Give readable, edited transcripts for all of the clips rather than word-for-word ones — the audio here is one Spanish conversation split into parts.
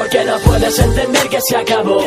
porque no puedes entender que se acabó.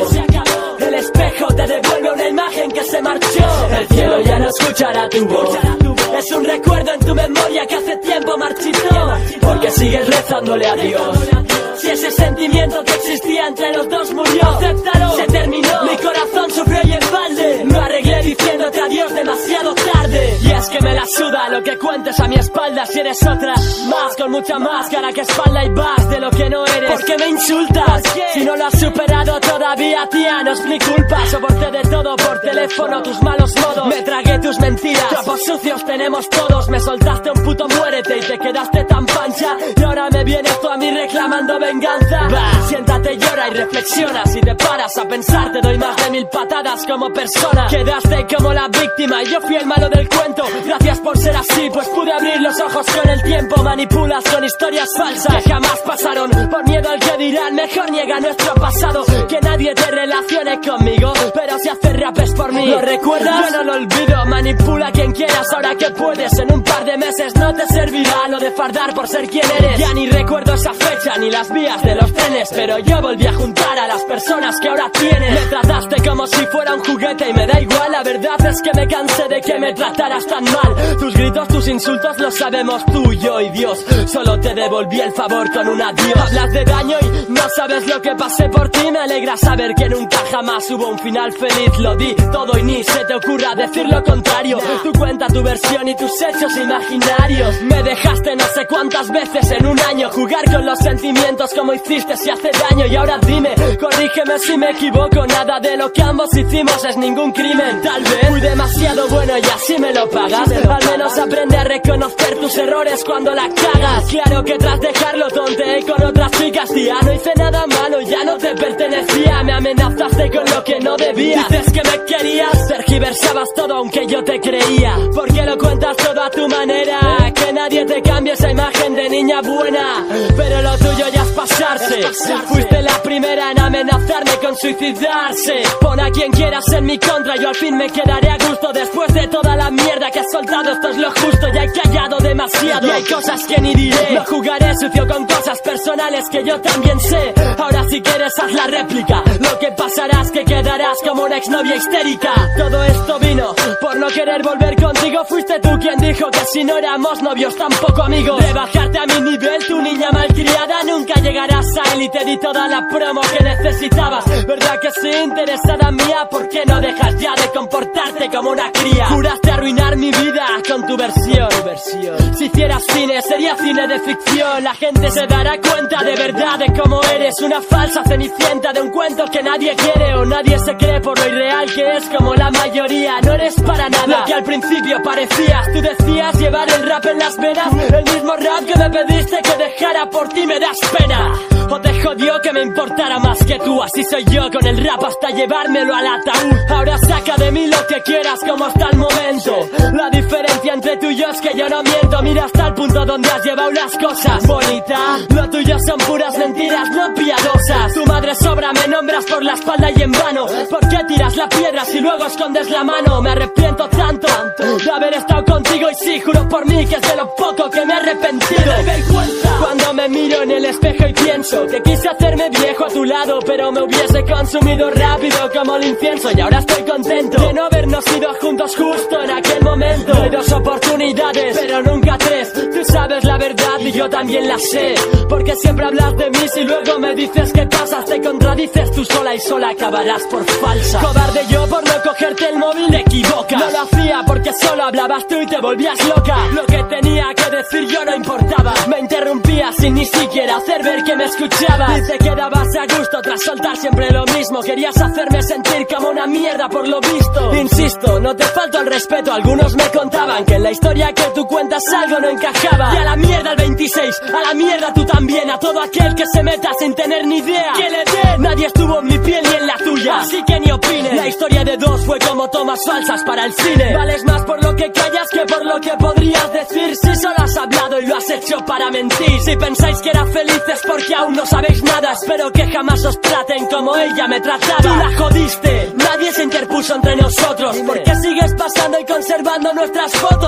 El espejo te devuelve una imagen que se marchó. El cielo ya no escuchará tu voz. Es un recuerdo en tu memoria que hace tiempo marchitó, porque sigues rezándole a Dios. Si ese sentimiento que existía entre los dos murió, acéptalo, se terminó. Mi corazón sufrió y en balde lo arreglé diciéndote adiós demasiado tarde. Y es que me la suda lo que cuentes a mi espalda. Si eres otra más con mucha máscara que espalda y vas de lo que no eres. ¿Por qué me insultas? Si no lo has superado todavía, tía, no es mi culpa. Soporté de todo por teléfono, tus malos modos. Me tragué tus mentiras, trapos sucios tenemos todos. Me soltaste un puto muérete y te quedaste tan pancha. Y ahora me vienes tú a mí reclamando venganza. Va, siéntate, llora y reflexiona. Si te paras a pensar te doy más de 1000 patadas como persona. Quedaste como la víctima y yo fui el malo del cuento. Gracias por ser así, pues pude abrir los ojos con el tiempo. Manipulas con historias falsas que jamás pasaron. Por miedo al que dirán, mejor niega nuestro pasado. Que nadie te relacione conmigo, pero si haces rap es por mí. ¿Lo recuerdas? Yo no lo olvido. Manipula a quien quieras ahora que puedes. En un par de meses no te servirá lo de fardar por ser quien eres. Ya ni recuerdo esa fecha ni las vías de los trenes, pero yo volví a juntar a las personas que ahora tienes. Me trataste como si fuera un juguete y me da igual. La verdad es que me cansé de que me trataras tan mal. Tus gritos, tus insultos los sabemos tú, yo y Dios. Solo te devolví el favor con un adiós. Hablas de daño y no sabes lo que pasé por ti. Me alegra saber que nunca jamás hubo un final feliz. Lo di todo y ni se te ocurra decir lo contrario. Tú cuenta tu versión y tus hechos imaginarios. Me dejaste no sé cuántas veces en un año jugar con los sentimientos como hiciste si hace daño. Y ahora dime, corrígeme si me equivoco. Nada de lo que ambos hicimos es ningún crimen. Tal vez fui demasiado bueno y así me lo pagas. Al menos aprende a reconocer tus errores cuando la cagas. Claro que tras dejarlo tonteé con otras chicas, tía. No hice nada malo, ya no te pertenecía. Me amenazaste con lo que no debía. Dices que me querías, tergiversabas todo aunque yo te creía. Porque lo cuentas todo a tu manera. Que nadie te cambie esa imagen de niña buena. Pero lo tuyo ya es pasarse. Fuiste la primera en amenazarme con suicidarse. Pon a quien quieras en mi contra, yo al fin me quedaré a gusto. Después de toda la mierda que has soltado, esto es lo justo. Ya he callado demasiado y hay cosas que ni diré. No jugaré sucio con cosas personales que yo también sé. Ahora si quieres haz la réplica. Lo que pasará es que quedarás como una exnovia histérica. Todo esto vino por no querer volver contigo. Fuiste tú quien dijo que si no éramos novios tampoco amigos. De bajarte a mi nivel, tu niña malcriada. Nunca llegarás a él y te di toda la promo que necesitabas. ¿Verdad que sí? Interesada mía, ¿por qué no dejas ya de comportarte como una cría? Juraste arruinar mi vida con tu versión. Si hicieras cine, sería cine de ficción. La gente se dará cuenta de verdad de cómo eres. Una falsa cenicienta de un cuento que nadie quiere o nadie se cree por lo irreal que es como la mayoría. No eres para nada lo que al principio parecías. Tú decías llevar el rap en las venas. El mismo rap que me pediste que dejara por ti me das pena. O te jodió que me importara más que tú. Así soy yo con el rap hasta llevármelo al ataúd. Ahora saca de mí lo que quieras como hasta el momento. La diferencia entre tú y yo es que yo no miento. Mira hasta el punto donde has llevado las cosas. Bonita, lo tuyo son puras mentiras no piadosas. Tu madre sobra, me nombras por la espalda y en vano. ¿Por qué tiras la piedra si luego escondes la mano? Me arrepiento tanto de haber estado contigo. Y sí, juro por mí que es de lo poco que me he arrepentido. Cuando me miro en el espejo y pienso que quise hacerme viejo a tu lado, pero me hubiese consumido rápido como el incienso. Y ahora estoy contento de no habernos ido juntos justo en aquel momento. Doy 2 oportunidades, pero nunca 3. Tú sabes la verdad y yo también la sé. Porque siempre hablas de mí si luego me dices que pasas. Te contradices tú sola y sola acabarás por falsa. Cobarde yo por no cogerte el móvil, te equivocas. No lo hacía porque solo hablabas tú y te volvías loca. Lo que tenía que decir yo no importaba. Me interrumpías sin ni siquiera hacer ver que me escuchabas. Y te quedabas a gusto tras soltar siempre lo mismo. Querías hacerme sentir como una mierda por lo visto. Insisto, no te falto el respeto. Algunos me contaban que en la historia que tú cuentas algo no encajaba. Y a la mierda el 26, a la mierda tú también. A todo aquel que se meta sin tener ni idea que le dé. Nadie estuvo en mi piel ni en la tuya, así que ni opines. La historia de 2 fue como tomas falsas para el cine. Vales más por lo que callas que por lo que podrías decir. Si solo has hablado y lo has hecho para mentir. Si pensáis que era feliz es porque aún no sabéis nada. Espero que jamás os traten como ella me trataba. Tú la jodiste, nadie se interpuso entre nosotros. ¿Por qué sigues pasando y conservando nuestras fotos?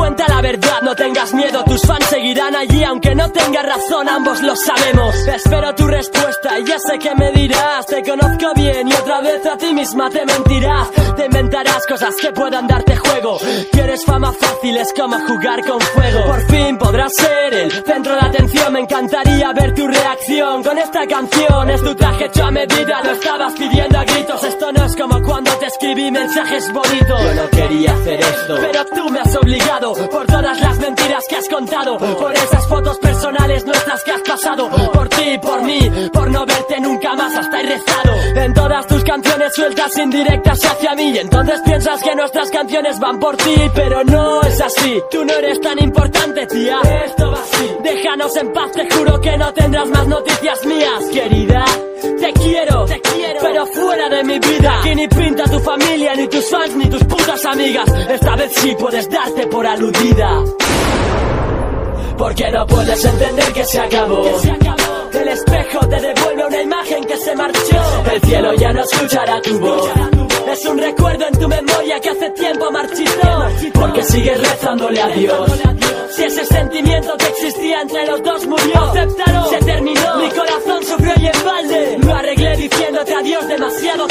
Cuenta la verdad, no tengas miedo, tus fans seguirán allí aunque no tengas razón, ambos lo sabemos. Espero tu respuesta y ya sé que me dirás, te conozco bien y otra vez a ti misma te mentirás. Te inventarás cosas que puedan darte juego, quieres fama fácil, es como jugar con fuego. Por fin podrás ser el centro de atención, me encantaría ver tu reacción con esta canción. Es tu traje hecho a medida, lo estabas pidiendo a gritos. Esto no es como cuando te escribí mensajes bonitos. Yo no quería hacer esto, pero tú me has obligado, por todas las mentiras que has contado, por esas fotos personales nuestras que has pasado, por ti, por mí, por no verte nunca más, hasta he rezado. En todas tus canciones sueltas indirectas hacia mí, y entonces piensas que nuestras canciones van por ti, pero no es así. Tú no eres tan importante, tía, esto va así. Déjanos en paz, te juro que no tendrás más noticias mías, querida. Te quiero, pero fuera de mi vida. Aquí ni pinta tu familia, ni tus fans, ni tus putas amigas. Esta vez sí puedes darte por aludida, porque no puedes entender que se acabó. El espejo te devuelve una imagen que se marchó. El cielo ya no escuchará tu voz. Es un recuerdo en tu memoria que hace tiempo marchitó, porque sigues rezándole a Dios. Si ese sentimiento que existía entre los dos murió, acéptalo, se terminó. Mi corazón sufrió y en balde lo arreglé diciéndote adiós demasiado